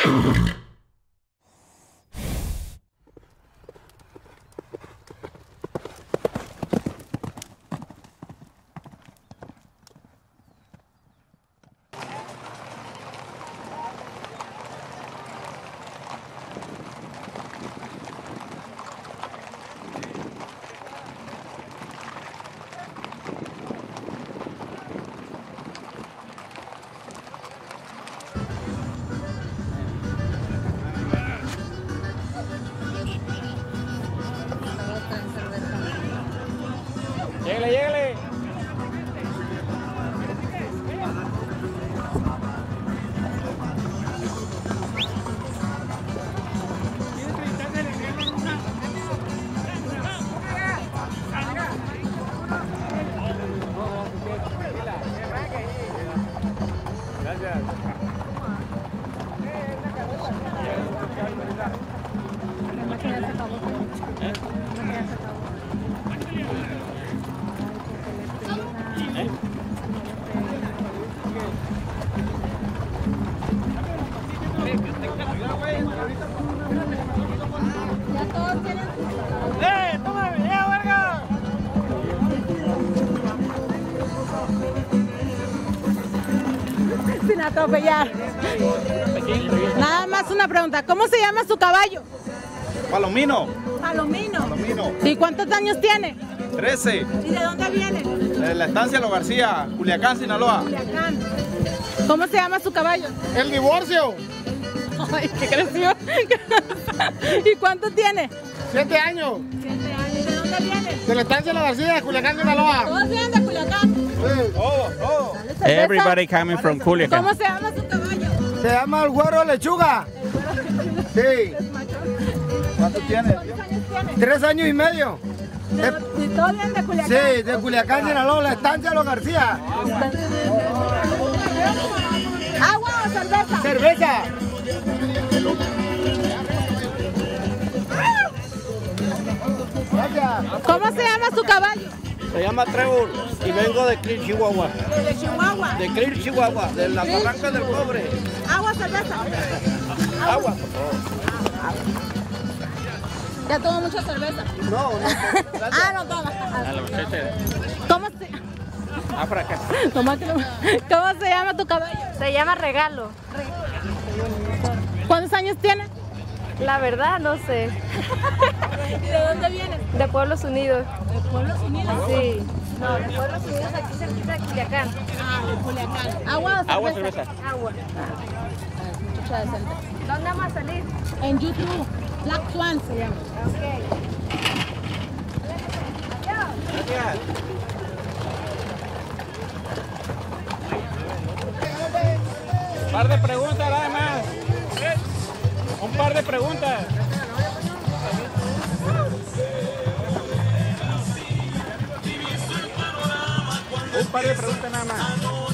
Lléguele, lléguele. Gracias. ¡Toma video, verga! Sin atropellar. Nada más una pregunta. ¿Cómo se llama su caballo? Palomino. Palomino. Palomino. ¿Y cuántos años tiene? 13. ¿Y de dónde viene? De la estancia Los García, Culiacán, Sinaloa. Culiacán. ¿Cómo se llama su caballo? El divorcio. Ay, qué creció. ¿Y cuánto tiene? 7 años. 7 años. ¿De dónde viene? De la estancia Los García, Culiacán, Sinaloa. ¿Todos vienen de Culiacán? Todo. Everybody coming from Culiacán. ¿Cómo se llama su caballo? Se llama el Güero Lechuga. Sí. ¿Cuánto tiene? ¿Cuántos años tiene? 3 años y medio. ¿Y todos vienen de Culiacán? Sí, de Culiacán, Sinaloa, la estancia Los García. ¿Agua o cerveza? Cerveza. Gracias. ¿Cómo se llama su caballo? Se llama Trevor y vengo de Clear, Chihuahua. De Chihuahua. De Clear, Chihuahua, de las barrancas del Cobre. ¿Agua o cerveza? Agua. Ya tomo mucha cerveza. No. No toma. A la muchacha. ¿Cómo se... Para acá. Tómatelo. ¿Cómo se llama tu caballo? Se llama Regalo. ¿Cuántos años tiene? La verdad, no sé. ¿Y de dónde viene? De Pueblos Unidos. ¿De Pueblos Unidos? Sí. No, de Pueblos Unidos, aquí cerquita de Culiacán. De Culiacán. ¿Agua o cerveza? Agua, cerveza. Agua. Mucha decente. ¿Dónde vamos a salir? En YouTube. Black Swan se llama. Ok. Gracias. Un par de preguntas nada más. Un par de preguntas. Un par de preguntas nada más.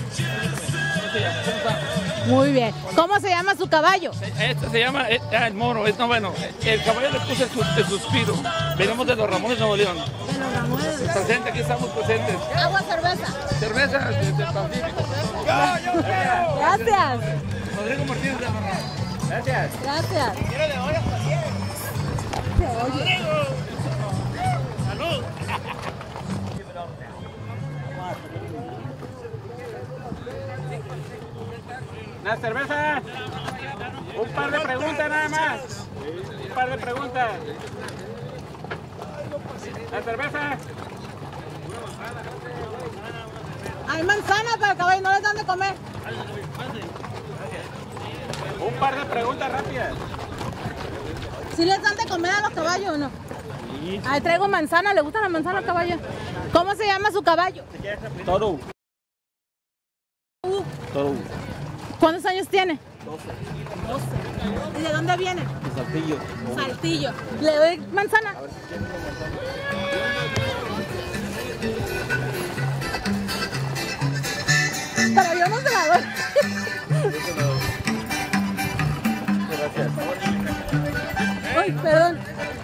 Muy bien. ¿Cómo se llama su caballo? Este se llama el moro. No, bueno, el caballo le puse el suspiro. Venimos de los Ramones, Nuevo León. De los Ramones. Presente, aquí estamos presentes. ¿Agua o cerveza? Cerveza desde el Pacífico. Gracias. Rodrigo Martínez de Barra. Gracias. Gracias. ¡Salud! ¿Una cerveza? Un par de preguntas nada más. Un par de preguntas. ¿La cerveza? Hay manzana para el caballo, no les dan de comer. Un par de preguntas rápidas. ¿Sí les dan de comer a los caballos o no? Ahí traigo manzana, ¿le gusta la manzana al caballo? ¿Cómo se llama su caballo? Toro. Toro. ¿Cuántos años tiene? 12. 12. ¿Y de dónde viene? De Saltillo. Saltillo. ¿Le doy manzana? Pero yo no se la doy. Gracias. Uy, perdón.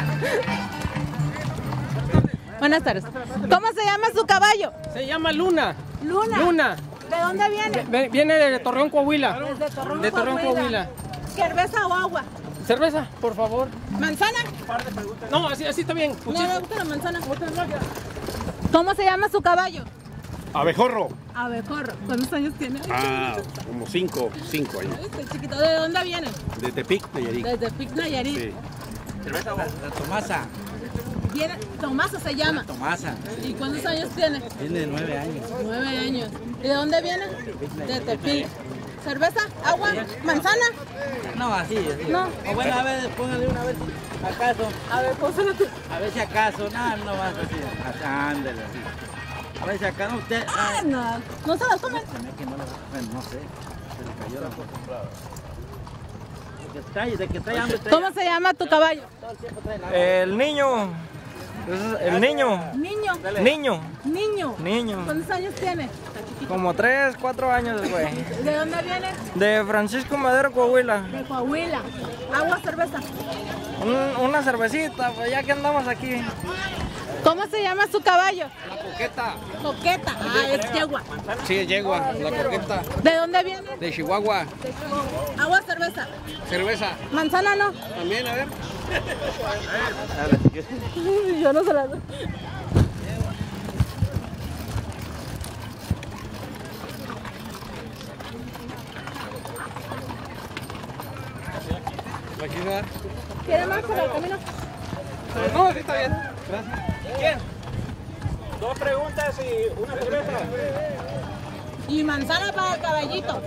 Buenas tardes. ¿Cómo se llama su caballo? Se llama Luna. Luna. Luna. ¿De dónde viene? Viene de Torreón, Coahuila. Desde Torreón, De Torreón, Coahuila. ¿Cerveza o agua? Cerveza, por favor. ¿Manzana? No, así está bien. No me gusta la manzana. ¿Cómo se llama su caballo? Abejorro. Abejorro. ¿Cuántos años tiene? Como 5 años. Este chiquito, ¿de dónde viene? De Tepic, Nayarit. Desde Pic Nayarit. Sí. La Tomasa. Viene, Tomasa se llama. Tomasa. ¿Y cuántos años tiene? Tiene 9 años. 9 años. ¿Y de dónde viene? De Tepic. ¿Cerveza? ¿Agua? ¿Manzana? No, así. No. O bueno, a ver, póngale una vez si acaso. A ver, pónselo tú. A ver si acaso. No vas así. Ándale así. A ver si acá no usted. Ah, no. ¿No se las comen? Bueno, no sé. Se le cayó la cosa. De que trae hambre. ¿Cómo se llama tu caballo? Todo el tiempo trae hambre. El niño. El niño. Niño. Niño. Niño. ¿Cuántos años tiene? Como 3, 4 años, güey. ¿De dónde viene? De Francisco Madero, Coahuila. De Coahuila. ¿Agua, cerveza? Una cervecita, pues ya que andamos aquí. ¿Cómo se llama su caballo? La coqueta. Coqueta. Es yegua. Sí, es yegua. La coqueta. ¿De dónde viene? De Chihuahua. De Chihuahua. ¿Agua, cerveza? Cerveza. ¿Manzana no? También, a ver. Yo no se la doy. ¿Quiere más para el camino? No, sí está bien. Gracias. ¿Quién? 2 preguntas y una cerveza. Y manzana para el caballito.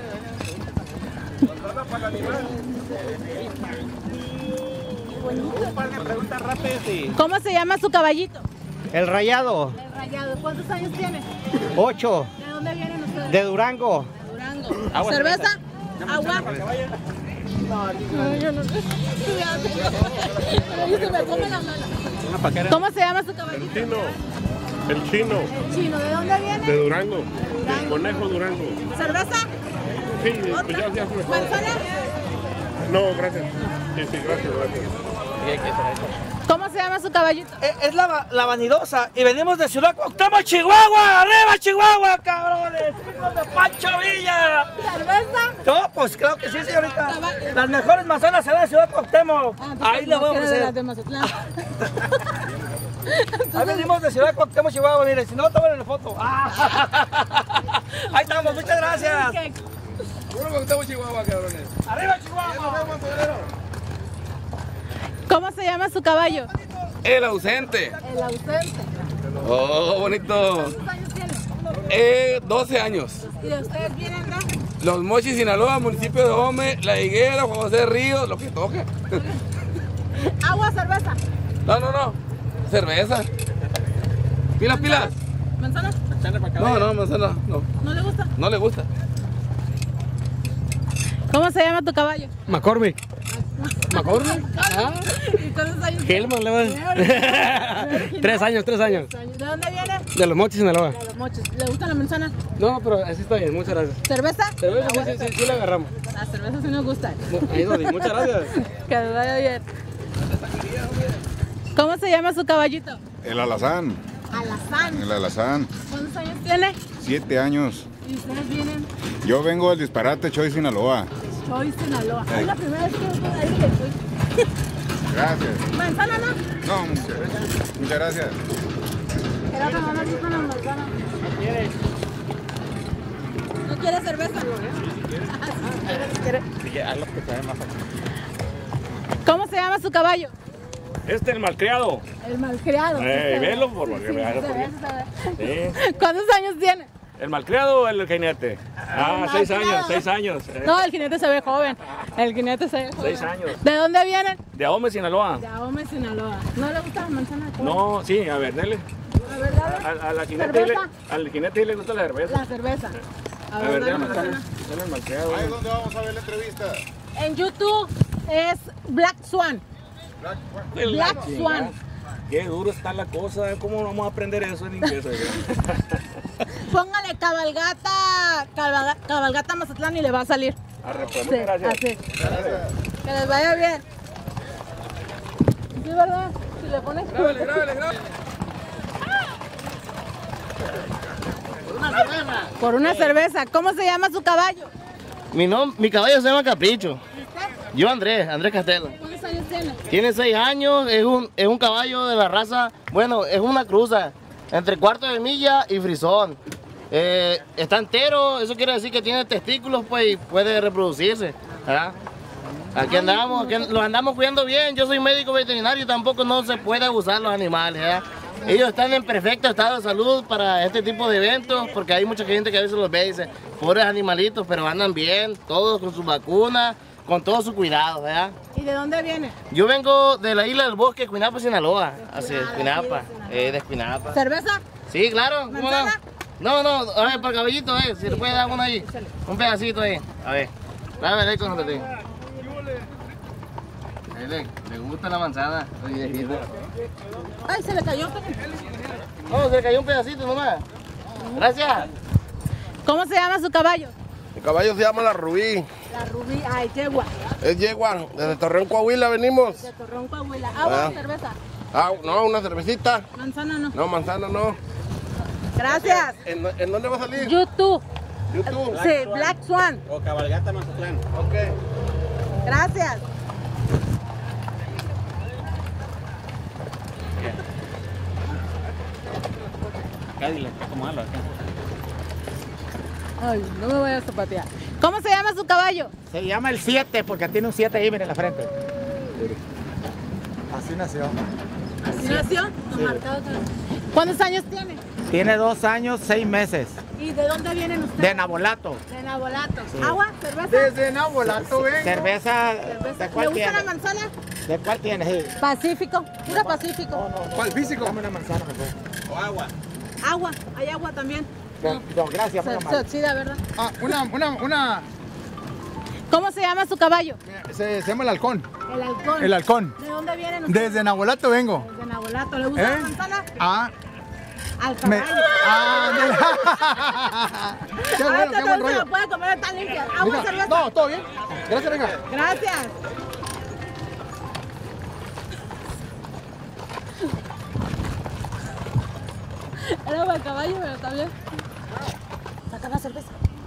Un par de preguntas rápidas y... ¿Cómo se llama su caballito? El Rayado. El Rayado. ¿Cuántos años tiene? 8. ¿De dónde vienen ustedes? De Durango. De Durango. ¿Cerveza? ¿Agua? No, yo no sé. Se me come la mano. ¿Cómo se llama su caballito? El chino, El chino. ¿De dónde viene? de Durango, Durango. Conejo Durango. ¿Cerveza? Sí, pues ya se me fue. ¿Manzana? No, gracias. Sí, gracias. ¿Cómo se llama su caballito? Es la vanidosa y venimos de Ciudad Cuauhtémoc, Chihuahua. ¡Arriba, Chihuahua, cabrones! ¡Hijos de Pancho Villa! ¿Cerveza? No, pues creo que sí, señorita. Las mejores manzanas se dan en Ciudad Cuauhtémoc. Ahí le voy a ofrecer. Ahí venimos de Ciudad Cuauhtémoc, Chihuahua, mire, si no, tomen la foto. Ahí estamos, muchas gracias. Cuauhtémoc, Chihuahua, cabrones. ¡Arriba, Chihuahua! ¿Cómo se llama su caballo? El ausente. El ausente. Oh, bonito. ¿Cuántos años tiene? 12 años. ¿Y de ustedes vienen de? Los Mochis, Sinaloa, municipio de Ome, La Higuera, Juan José Ríos, lo que toque. ¿Agua, cerveza? No. Cerveza. Pilas. ¿Manzana? No, manzana, no. ¿No le gusta? No le gusta. ¿Cómo se llama tu caballo? McCormick. ¿McCormick? ¿Y cuántos años Hellman, le va. 3 años. ¿De dónde viene? De los Mochis, Sinaloa. De los Mochis. ¿Le gusta la manzana? No, pero así está bien, muchas gracias. ¿Cerveza? Cerveza, sí la agarramos. La cerveza sí nos gusta. Ahí, Dodi, muchas gracias. Que les vaya bien. ¿Cómo se llama su caballito? El alazán. Alazán. El alazán. ¿Cuántos años tiene? 7 años. ¿Y ustedes vienen? Yo vengo del disparate Choy, Sinaloa. Choy, Sinaloa. Es la primera vez que vengo ahí de Choy. Gracias. ¿Manzana no? No, muchas gracias. Era que no nos gustan las manzanas. ¿No quiere cerveza? ¿Cómo se llama su caballo? El malcriado. El malcriado. Velo por Sí, se ve. Sí. ¿Cuántos años tiene? ¿El malcriado o el jinete? El 6 años, malcriado. 6 años. No, el jinete se ve joven. El jinete se ve joven. 6 años. ¿De dónde vienen? De Ahome, Sinaloa. De Ahome, Sinaloa. ¿No le gusta la manzana? No, sí, a ver, dele. A ver, dale. A la jinete ¿Cerveza? al jinete le gusta la cerveza. La cerveza. A ver, dale dele manzana. el malcriado. Ahí es donde vamos a ver la entrevista. En YouTube es Black Swan. Black Swan. Qué duro está la cosa, ¿cómo vamos a aprender eso en inglés? Póngale cabalgata Mazatlán y le va a salir. Sí, Gracias. así. Que les vaya bien. Sí, ¿verdad? Si le pones... Grábale. Por una cerveza. ¿Cómo se llama su caballo? Mi caballo se llama Capricho. Yo Andrés Castelo. ¿Cuántos años tiene? Tiene 6 años, es un caballo de la raza, bueno, es una cruza entre cuarto de milla y frisón. Está entero, eso quiere decir que tiene testículos, pues, y puede reproducirse, ¿verdad? Aquí andamos, los andamos cuidando bien. Yo soy médico veterinario, tampoco no se puede abusar los animales, ¿verdad? Ellos están en perfecto estado de salud para este tipo de eventos, porque hay mucha gente que a veces los ve y dice, pobres animalitos, pero andan bien, todos con sus vacunas, con todo su cuidado, ¿verdad? ¿Y de dónde viene? Yo vengo de la isla del Bosque, Escuinapa, Sinaloa. Así es, Escuinapa, de Escuinapa. ¿Cerveza? Sí, claro. ¿Cómo no? No, a ver, para el caballito, si le puede dar uno ahí. Un pedacito ahí. A ver. Dame ahí con el le gusta la manzana. Ay, se le cayó. No, se le cayó un pedacito nomás. Gracias. ¿Cómo se llama su caballo? Mi caballo se llama la Rubí. La Rubí, ay, yegua. Es yegua, desde Torreón, Coahuila venimos. De Torreón, Coahuila. ¿Agua o cerveza? No, una cervecita. Manzana no. No, manzana no. Gracias. ¿En dónde va a salir? YouTube. YouTube. Sí, Black Swan. O Cabalgata Mazatlán. Ok. Gracias. Ay, no me voy a zapatear. ¿Cómo se llama su caballo? Se llama el 7 porque tiene un 7 ahí, miren, en la frente. Así nació. ¿Así nació? Sí. ¿Cuántos años tiene? Tiene 2 años, 6 meses. ¿Y de dónde vienen ustedes? De Nabolato. De Nabolato. Sí. ¿Agua? ¿Cerveza? Desde Nabolato, vengo. Cerveza. ¿De cuál ¿Le gusta tiene? la manzana? ¿De cuál tienes? Sí. Pacífico. Pura Pacífico. ¿Cuál físico? Dame una manzana, mejor. O agua. Agua. Hay agua también. No, gracias. Se oxida, ¿verdad? Ah, una. ¿Cómo se llama su caballo? Se llama el halcón. El halcón. El halcón. ¿De dónde vienen ustedes? Desde Nabolato vengo. Desde Nabolato. ¿Le gusta la manzana? Ah. Al caballo. Qué bueno, qué buen rollo. Se lo puede comer tan limpia. ¿Agua, Venga. cerveza? No, todo bien. Gracias, venga. Gracias. Era para el caballo, pero está bien. Saca la cerveza.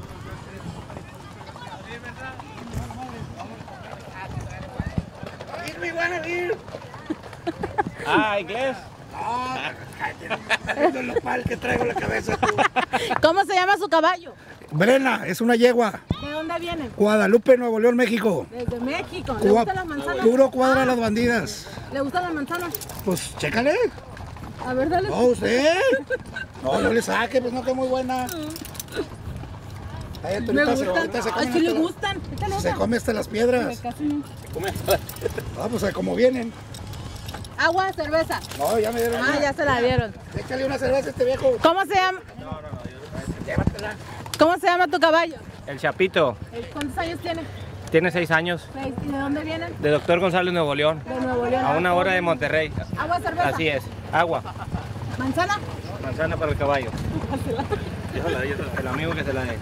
inglés. Lo mal que traigo la cabeza. ¿Cómo se llama su caballo? Brena, es una yegua. ¿De dónde viene? Guadalupe, Nuevo León, México. Desde México. ¿Le gustan las manzanas? Puro cuadra a las bandidas. ¿Le gustan las manzanas? Pues chécale. A ver, dale. No, usted. No le saque, pues no, que muy buena. Ay, Me gustan. Así le gustan. Se come hasta las piedras. Casi no. Vamos a ver cómo vienen. ¿Agua, cerveza? No, ya me dieron. Ah, ya se la dieron. Échale una cerveza a este viejo. ¿Cómo se llama? Llévatela. ¿Cómo se llama tu caballo? El Chapito. ¿Cuántos años tiene? Tiene 6 años. ¿Y de dónde vienen? De Doctor González, Nuevo León. De Nuevo León. A una hora de Monterrey. ¿Agua, cerveza? Así es. Agua. ¿Manzana? Manzana para el caballo. El amigo que se la dé.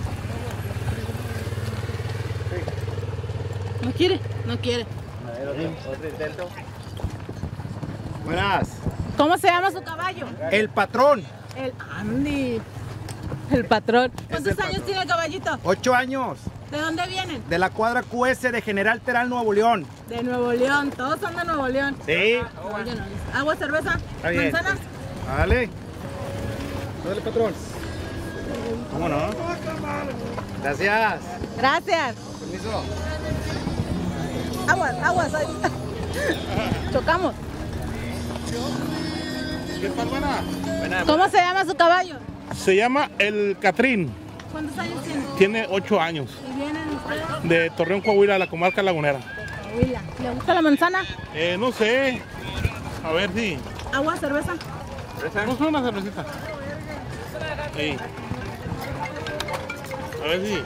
¿No quiere? No quiere. A ver, otro intento. Buenas. ¿Cómo se llama su caballo? El patrón. El Andy. El patrón. ¿Cuántos años tiene el caballito? 8 años. ¿De dónde vienen? De la cuadra QS de General Terán, Nuevo León. De Nuevo León. Todos son de Nuevo León. Sí. Oye, no. ¿Agua, cerveza? Está bien. ¿Manzana? Dale. Dale, patrón. ¿Cómo no? Gracias. Gracias. Permiso. Aguas, aguas. Chocamos. ¿Qué tal, buena? ¿Cómo se llama su caballo? Se llama el Catrín. ¿Cuántos años tiene? Tiene 8 años. ¿Y vienen ustedes? De Torreón, Coahuila, la comarca lagunera. Coahuila. ¿Le gusta la manzana? No sé. A ver si. ¿Agua, cerveza? No sé, una cervecita. Sí. A ver si.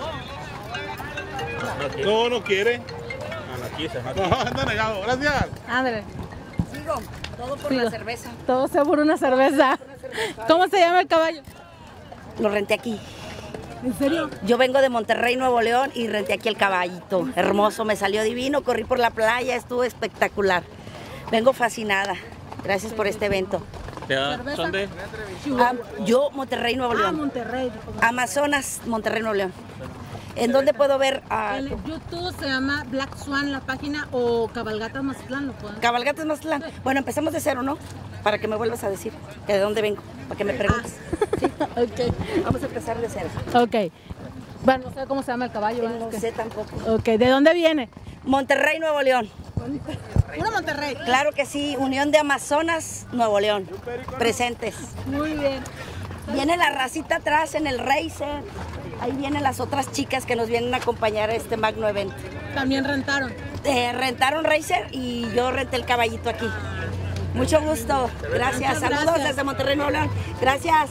No, no quiere. No, anda negado. Gracias. Ándale. Sigo. Todo por la cerveza. Todo sea por una cerveza. ¿Cómo se llama el caballo? Lo renté aquí. ¿En serio? Yo vengo de Monterrey, Nuevo León y renté aquí el caballito. Hermoso, me salió divino, corrí por la playa, estuvo espectacular. Vengo fascinada. Gracias por este evento. ¿Son de? Yo, Monterrey, Nuevo León. Monterrey. Amazonas, Monterrey, Nuevo León. ¿En dónde puedo ver? En YouTube se llama Black Swan la página o Cabalgatas Mazatlán, ¿lo pueden? Cabalgatas Mazatlán. Bueno, empezamos de cero, ¿no? Para que me vuelvas a decir de dónde vengo, para que me preguntes. Sí. Ok. Vamos a empezar de cero. Ok. Bueno, no sé cómo se llama el caballo. No sé tampoco. Ok, ¿de dónde viene? Monterrey, Nuevo León. Puro Monterrey. Claro que sí, Unión de Amazonas, Nuevo León. Presentes. Muy bien. Viene la racita atrás en el Racer. Ahí vienen las otras chicas que nos vienen a acompañar a este magno evento. También rentaron. Rentaron Racer y yo renté el caballito aquí. Mucho gusto. Gracias. Muchas Saludos gracias. desde Monterrey, Nuevo León. Gracias.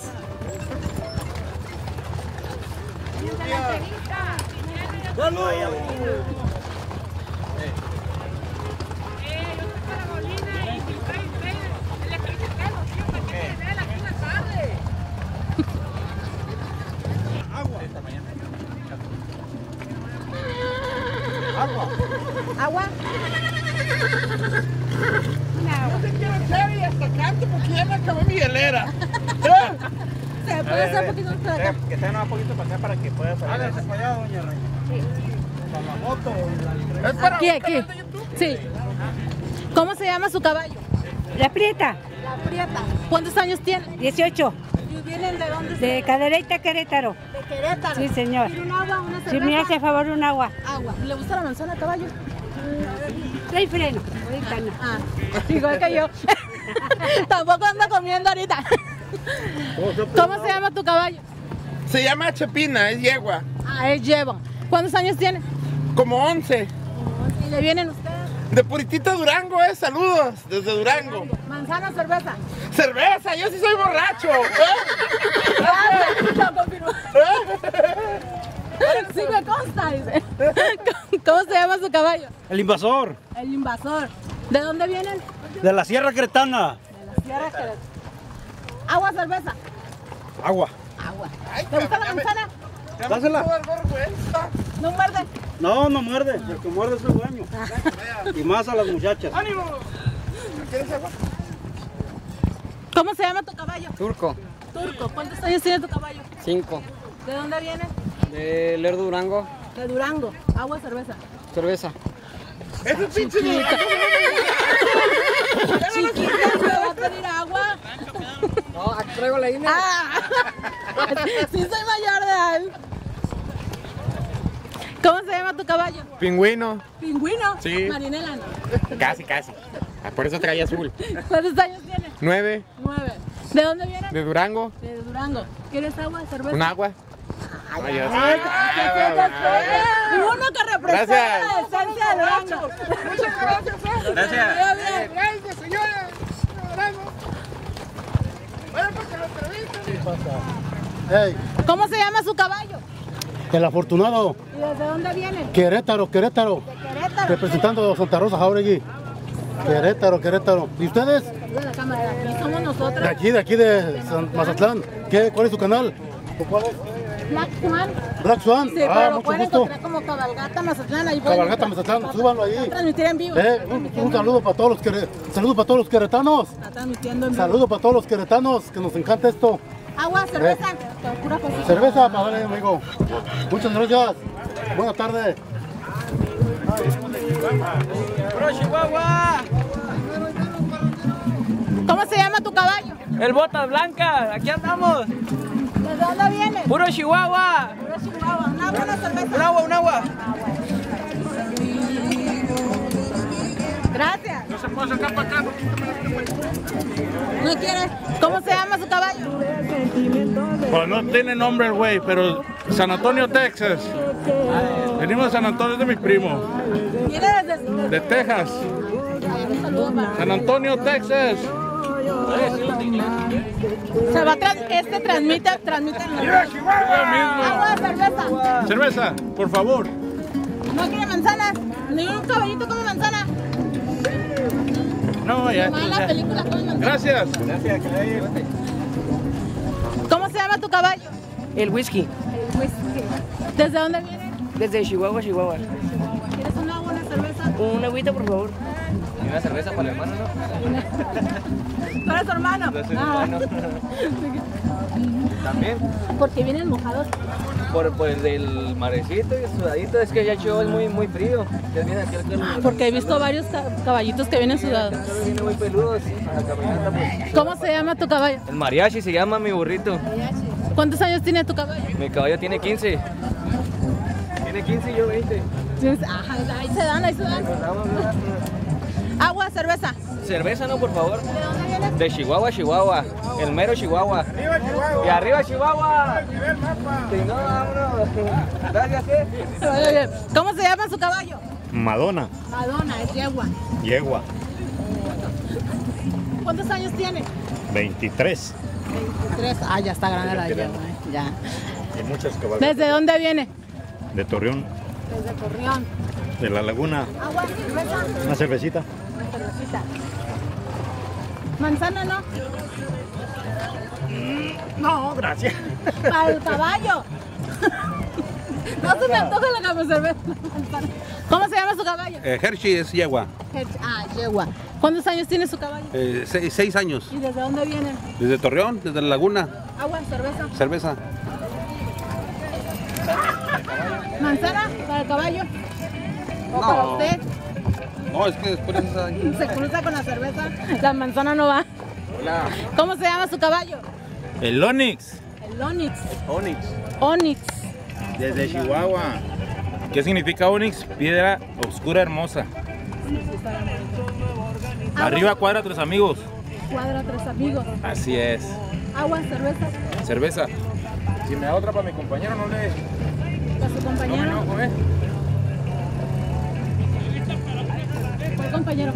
¿Agua? No te quiero echar y hasta canto porque ya me acabó mi hielera. ¿Se puede hacer un poquito más para acá? Que sea un poquito para acá para que pueda salir. Hágase para allá, doña Rey. Con la moto. Aquí. Sí. ¿Cómo se llama su caballo? La Prieta. La Prieta. ¿Cuántos años tiene? 18. ¿Y vienen de dónde? De Cadereyta, Querétaro. De Querétaro. Sí, señor. ¿Quiere un agua, una cerveza? Si me hace favor, un agua. Agua. ¿Le gusta la manzana al caballo? Trae freno. Ahorita no. Ah, igual que yo. Tampoco ando comiendo ahorita. ¿Cómo se llama tu caballo? Se llama Chepina, es yegua. Ah, él lleva. ¿Cuántos años tiene? Como 11. ¿Y le vienen ustedes? De Puritito Durango, saludos, desde Durango. ¿Manzana o cerveza? Cerveza, yo sí soy borracho. Lo confirmó. Sí me consta, dice. ¿Cómo se llama su caballo? El invasor. El invasor. ¿De dónde vienen? De la Sierra Cretana. De la Sierra Querétaro. ¿Agua o cerveza? Agua. Agua. ¿Te gusta la manzana? Dásela. ¿No muerde? No, no muerde. El que muerde es el dueño. Y más a las muchachas. ¡Ánimo! ¿Quieres agua? ¿Cómo se llama tu caballo? Turco, Turco. ¿Cuántos años tiene tu caballo? 5. ¿De dónde viene? De Lerdo Durango, De Durango. ¿Agua o cerveza? cerveza. ¡Es un pinche Chiquita, ¿me va a pedir agua? No, aquí traigo la INE. Ah, sí soy mayor de edad. ¿Cómo se llama tu caballo? Pingüino. ¿Pingüino? Sí. Marinela, ¿no? Casi. Por eso traía azul. ¿Cuántos años tiene? 9. 9. ¿De dónde viene? De Durango. De Durango. ¿Quieres agua, cerveza? Un agua. Ay, ya sé. Uno que representa Gracias. la esencia de Durango. Muchas gracias. Gracias. Gracias, señora. Bueno, pues que lo entrevisten. Hey, ¿Cómo se llama su caballo? el afortunado. ¿Y desde dónde viene? Querétaro. De Querétaro. Representando a Santa Rosa Jauregui. Querétaro. ¿Y ustedes? Saluda a la cámara, de aquí somos nosotros. De aquí de Mazatlán. ¿Cuál es su canal? ¿Cuál es? Black Swan. Black Swan. Sí, pero lo Mucho pueden gusto. encontrar como Cabalgata Mazatlán. Ahí pueden Cabalgata encontrar. Mazatlán, súbanlo ahí. Va a transmitir en vivo. Un saludo para todos los queretanos. Está transmitiendo en vivo. Saludo para todos los queretanos, que nos encanta esto. Agua, cerveza. Pura cosa. Cerveza, para darle, amigo. Muchas gracias. Buenas tardes. ¡Pro Chihuahua! ¿Cómo se llama tu caballo? El Botas Blancas, aquí andamos. ¿Desde dónde viene? ¡Puro Chihuahua! Puro Chihuahua. ¿Un agua, una cerveza? Un agua. Gracias. No se puede sacar para acá. ¿No quieres? ¿Cómo se llama su caballo? Pues no tiene nombre el güey, pero San Antonio, Texas. Venimos de San Antonio, es de mis primos. Viene desde... De Texas. Un saludo para... San Antonio, Texas. Se va a transmite ¡Mira, Chihuahua! agua, cerveza. Cerveza, por favor. ¿No quiere manzana? ¿Ni un caballito come manzana? No, ya. Nomás en las películas comen manzana. Gracias. ¿Cómo se llama tu caballo? El whisky. El whisky. ¿Desde dónde viene? Desde Chihuahua. ¿Quieres un agua, una cerveza? Un agüita, por favor. Y una cerveza para el hermano, ¿Tú eres tu hermano? ¿no? También. Porque vienen mojados. Por el del marecito y el sudadito, es que ya Chihuahua es muy frío. Ya viene aquí Porque he visto varios caballitos que vienen sudados. Viene muy peludos a la caminata, pues. ¿Cómo se llama tu caballo? El mariachi se llama mi burrito. ¿Cuántos años tiene tu caballo? Mi caballo tiene 15. Tiene 15 y yo 20. Ajá, ahí se dan. Agua, cerveza. Cerveza, no, por favor. ¿De dónde vienes? De Chihuahua, Chihuahua. El mero Chihuahua. ¡Arriba, Chihuahua! ¡Y arriba, Chihuahua! ¡Nivel mapa! Si no, vámonos. Gracias, ¿eh? ¿Cómo se llama su caballo? Madonna. Madonna, es yegua. Yegua. ¿Cuántos años tiene? 23. 23. Ah, ya está grande la yegua. Ya. Hay muchas caballos. ¿Desde dónde viene? De Torreón. Desde Torreón. De la laguna. Agua, cerveza. Una cervecita. Una cervecita. Manzana, ¿no? No, gracias. Para el caballo. No se me antoja la cerveza. ¿Cómo se llama su caballo? Hershey es yegua. Ah, yegua. ¿Cuántos años tiene su caballo? 6 años. ¿Y desde dónde vienen? Desde Torreón, desde la laguna. Agua, cerveza. Cerveza. ¿Manzana para el caballo? ¿O No. para usted? No, es que después Se cruza con la cerveza. La manzana no va. Hola. ¿Cómo se llama su caballo? El Onix. El Onix. Onix. Onix. Desde Chihuahua. ¿Qué significa Onix? Piedra oscura hermosa. Arriba cuadra 3 amigos. Cuadra 3 amigos. Así es. Agua, cerveza. Cerveza. Si me da otra para mi compañero, no le... ¿Para su compañero? No me enojo, ¿eh? ¿Cuál compañero?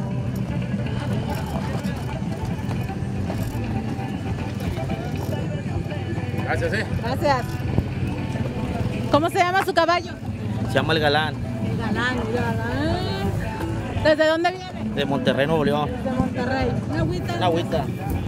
Gracias, Gracias. ¿Cómo se llama su caballo? Se llama el Galán. El Galán, el Galán. ¿Desde dónde viene? De Monterrey, Nuevo León. De Monterrey. ¿Una agüita? Una agüita.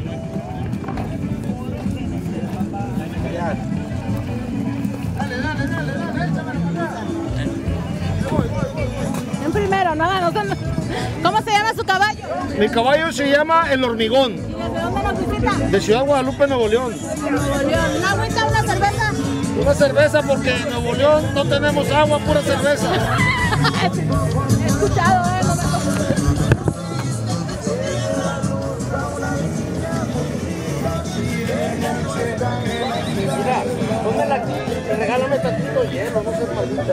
En primero, no. ¿Cómo se llama su caballo? Mi caballo se llama El Hormigón. ¿Y desde dónde nos visita? De Ciudad Guadalupe, Nuevo León. Nuevo León. ¿Una agüita, una cerveza? Una cerveza porque en Nuevo León no tenemos agua, pura cerveza. He escuchado, no me Mira, póngala aquí, regálame tantito hielo, no seas maldita.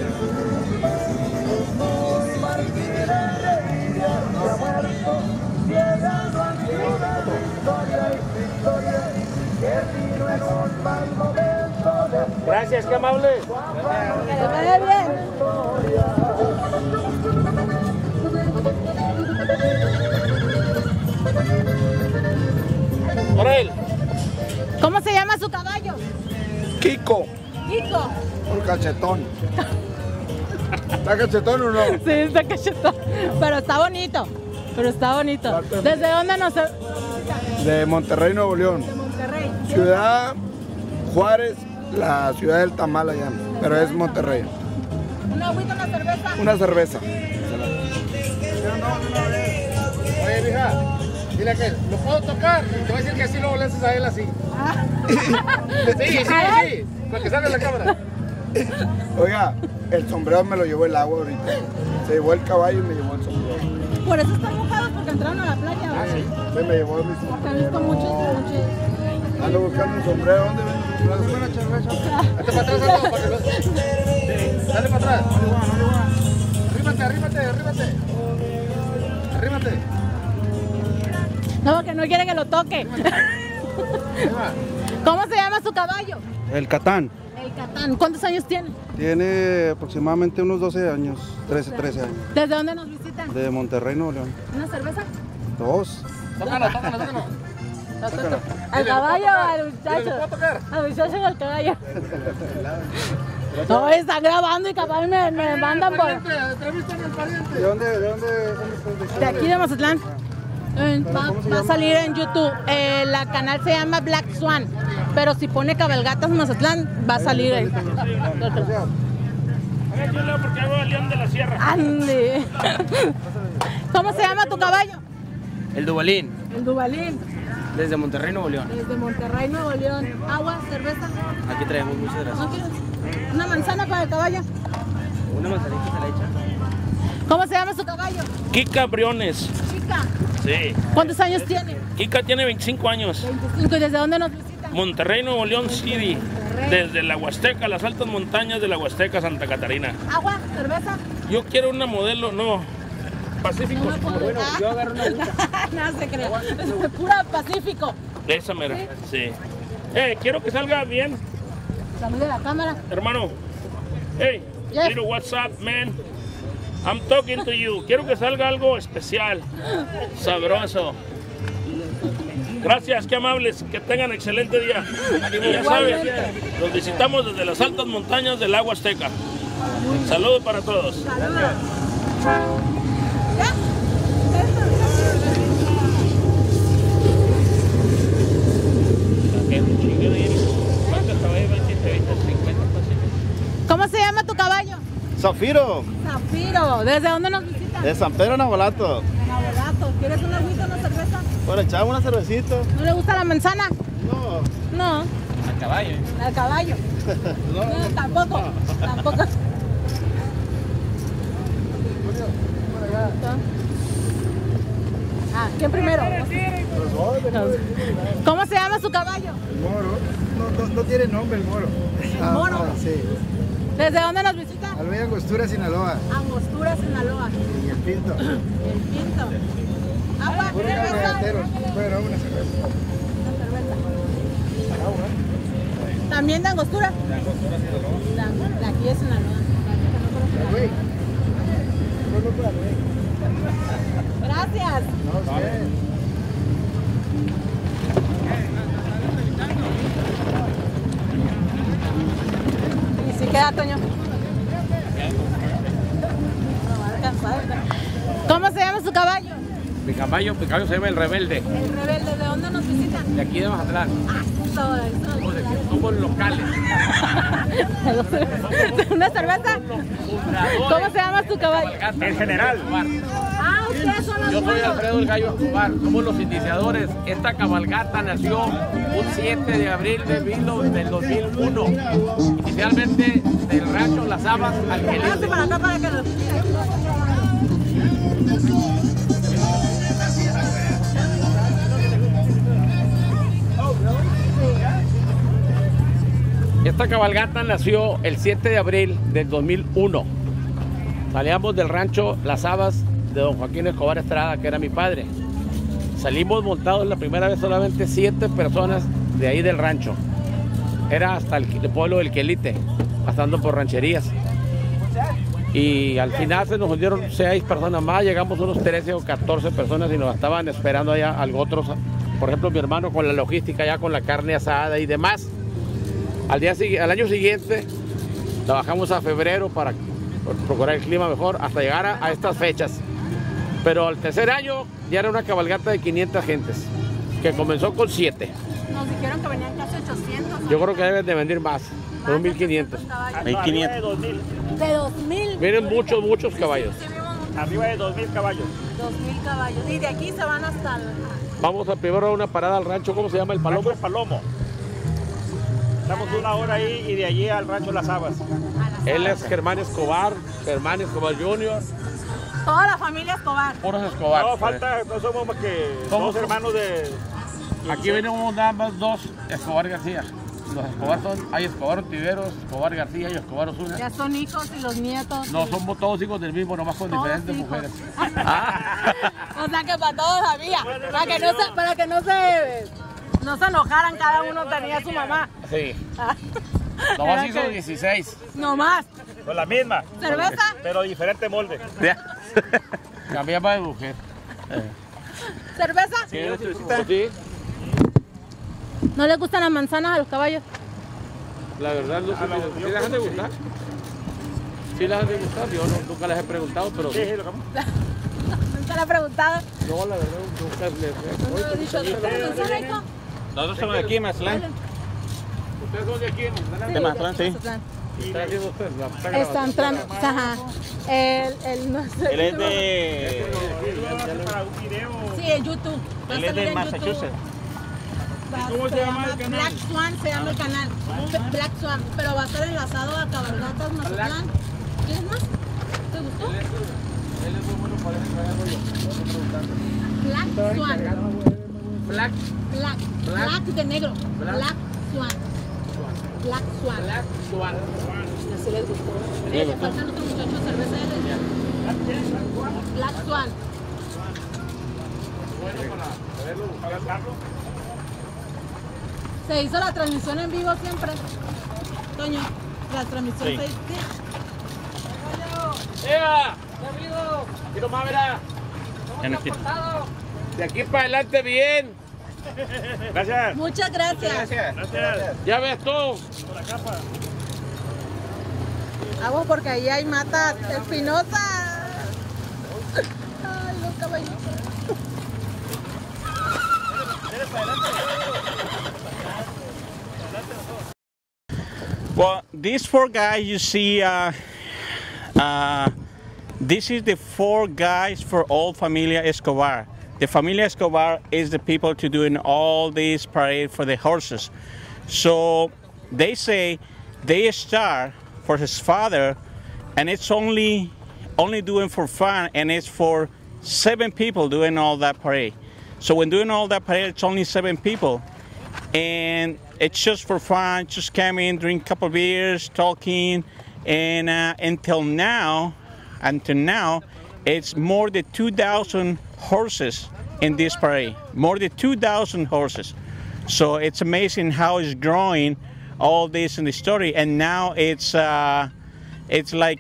Gracias, qué amable. Que vaya bien. Por él. ¿Cómo se llama su caballo? Kiko. Kiko. Por cachetón. ¿Está cachetón o no? Sí, está cachetón. Pero está bonito. ¿Desde dónde nos... De Monterrey, Nuevo León. De Monterrey. Ciudad Juárez, la ciudad del tamal allá, pero es Monterrey. ¿Una agüita, una cerveza? Una cerveza. Oye, mija, dile que lo puedo tocar. Te voy a decir que así luego le haces a él así. Sí, para que salga en la cámara. Oiga, el sombrero me lo llevó el agua ahorita. Se llevó el caballo y me llevó el sombrero. Por eso están mojados, porque entraron a la playa. Sí, me llevó mi sombrero. Porque han visto muchos. Ando buscando un sombrero. ¿Dónde ven? Una cerveza. Dale para atrás, Aldo, para que lo... Dale para atrás. Arrímate. No, que no quiere que lo toque. ¿Cómo se llama su caballo? El Catán. El Catán. ¿Cuántos años tiene? Tiene aproximadamente unos 12 años, 13 años. ¿Desde dónde nos visitan? De Monterrey, Nuevo León. ¿Una cerveza? 2. Tócalo. ¿Al caballo o al muchacho? Al muchacho o al caballo. No, están grabando y capaz me mandan por... ¿De dónde? De aquí de Mazatlán. Va a salir en YouTube. La canal se llama Black Swan. Pero si pone Cabalgatas Mazatlán, va a salir ahí. Yo leo porque hago el León de la Sierra. ¡Ande! ¿Cómo se llama tu caballo? El Dubalín. El Dubalín. Desde Monterrey, Nuevo León. Desde Monterrey, Nuevo León. ¿Agua, cerveza? Aquí traemos, muchas gracias. ¿No quieres? Una manzana para el caballo. Una manzanita se le echa. ¿Cómo se llama su caballo? Kika Briones. Chica. Sí. ¿Cuántos años tiene? Kika tiene 25 años. 25. ¿Y desde dónde nos visita? Monterrey, Nuevo León City. Desde la Huasteca, las altas montañas de la Huasteca, Santa Catarina. ¿Agua? ¿Cerveza? Yo quiero una modelo, no. Pacífico. Bueno, yo agarro una agüita. No se cree. Es pura Pacífico. Esa mera, sí. Quiero que salga bien. Salude la cámara. Hermano. Hey, yes. Little, what's up, man? I'm talking to you. Quiero que salga algo especial, sabroso. Gracias, qué amables. Que tengan excelente día. Y ya saben, los visitamos desde las altas montañas del agua azteca. Saludos para todos. ¿Cómo se llama tu caballo? Zafiro, Zafiro. ¿Desde dónde nos visitas? de San Pedro Navolato. Navolato. ¿Quieres una agüita o una cerveza? Bueno, echamos una cervecita. ¿No le gusta la manzana? No. No. Al caballo. Al caballo. No, tampoco. Tampoco. Ah, ¿quién primero? ¿Cómo se llama su caballo? El moro. No tiene nombre el moro. ¿El moro? Sí. ¿Desde dónde nos visita? Albella Angostura, Sinaloa. Angostura, Sinaloa. Y el Pinto. El Pinto. Agua, cerveza. Bueno, una cerveza. ¿También de Angostura? De Angostura, Sinaloa. De aquí es Sinaloa. Gracias. ¿Y si queda, Toño? ¿Cómo se llama su caballo? Mi caballo se llama El Rebelde. El Rebelde, ¿de dónde nos visitan? De aquí de Mazatlán. Somos locales. ¿Una cerveza? ¿Cómo se llama tu caballo? En general. Ah, ustedes son los Yo soy buenos. Alfredo El Gallo Escobar, somos los iniciadores. Esta cabalgata nació un 7 de abril del 2001. Inicialmente del rancho Las Habas al Quelite. Para acá, para que lo... Esta cabalgata nació el 7 de abril del 2001. Salíamos del rancho Las Habas de don Joaquín Escobar Estrada, que era mi padre. Salimos montados la primera vez solamente 7 personas de ahí del rancho. Era hasta el pueblo del Quelite, pasando por rancherías. Y al final se nos unieron 6 personas más, llegamos unos 13 o 14 personas y nos estaban esperando allá algo otros. Por ejemplo, mi hermano con la logística, ya con la carne asada y demás. Al año siguiente trabajamos a febrero para procurar el clima mejor hasta llegar a estas fechas. Pero al tercer año ya era una cabalgata de 500 gentes, que comenzó con 7. Nos dijeron que venían casi 800. Yo creo que deben de venir más, con 1500. 1500. De 2000. Vienen muchos caballos. Arriba de 2000 caballos. 2000 caballos. Y de aquí se van hasta el... Vamos a primero a una parada al rancho, ¿cómo se llama? El Palomo. El Palomo. Estamos una hora ahí y de allí al rancho Las Habas. Él es Germán Escobar Jr. Toda la familia Escobar. Puros Escobar. No, falta, no somos más que dos hermanos de... Aquí venimos nada más 2 Escobar García. Los Escobar hay Escobar Ontiveros, Escobar García y Escobar Osuna. Ya son hijos y los nietos. No, somos todos hijos del mismo, nomás con todos diferentes hijos. mujeres. O sea que para todos había. Para que no se enojaran, cada uno tenía su mamá. Sí. Nomás hizo 16. No más. Con la misma. ¿Cerveza? Pero diferente molde. Cambiaba de mujer. ¿Cerveza? Sí. ¿No les gustan las manzanas a los caballos? La verdad, no sé. ¿Sí las han de gustar? Sí las han de gustar. Yo nunca les he preguntado, pero... Sí, ¿Nunca le he preguntado? No, la verdad, nunca les ¿No he dicho manzana, hijo? Nosotros somos de aquí, Mazatlán. ¿Ustedes son de aquí? De Mazatlán, sí. ¿Está haciendo usted? Está entrando, ajá. No sé. Él es de... Sí, en YouTube. Él es de Massachusetts. ¿Cómo se llama el canal? Black Swan se llama el canal. Black Swan, pero va a estar enlazado a Cabalgatas Mazatlán. ¿Quieres más? ¿Te gustó? Él es muy bueno para eso. Black Swan. Black. Black de negro. Black Swan. Black Swan. Black Swan. Así les gustó. Le faltan otros muchachos cerveza de Black Swan. Se hizo la transmisión en vivo siempre. Toño, la transmisión Sí. se hizo. ¡Ea! Aquí nomás verá. De aquí para adelante bien. Gracias. Muchas gracias. Ya ves tú. Hago porque ahí hay matas espinosas. Ay, los caballos. Well, these four guys you see, this is the four guys for old Familia Escobar. The Familia Escobar is the people to doing all this parade for the horses. So they say they start for his father, and it's only doing for fun, and it's for 7 people doing all that parade. So when doing all that parade, it's only 7 people, and it's just for fun, just come in, drink a couple beers, talking, and until now, it's more than 2,000 horses in this parade, more than 2,000 horses. So it's amazing how it's growing, all this in the story, and now it's like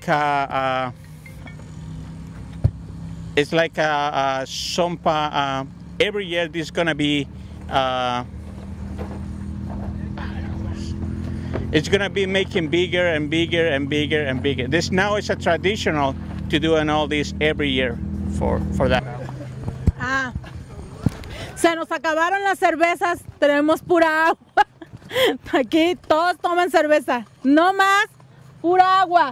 every year this is gonna be. It's gonna be making bigger and bigger and bigger and bigger. This now is a traditional to doing all this every year for that. Ah, se nos acabaron las cervezas, tenemos pura agua. Aquí todos toman cerveza, no más pura agua,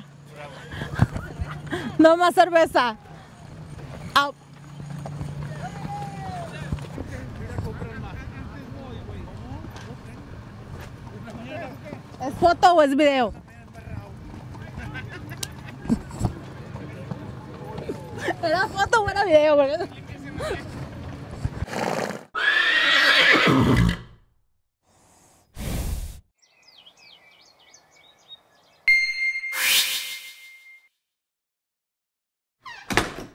no más cerveza. Au. ¿Es foto o es video? ¿Era foto o era video?